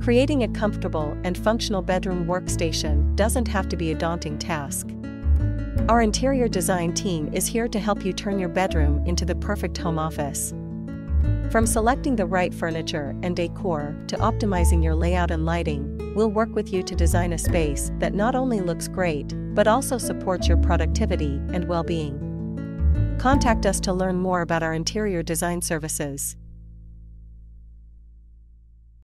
Creating a comfortable and functional bedroom workstation doesn't have to be a daunting task. Our interior design team is here to help you turn your bedroom into the perfect home office. From selecting the right furniture and decor to optimizing your layout and lighting, we'll work with you to design a space that not only looks great, but also supports your productivity and well-being. Contact us to learn more about our interior design services.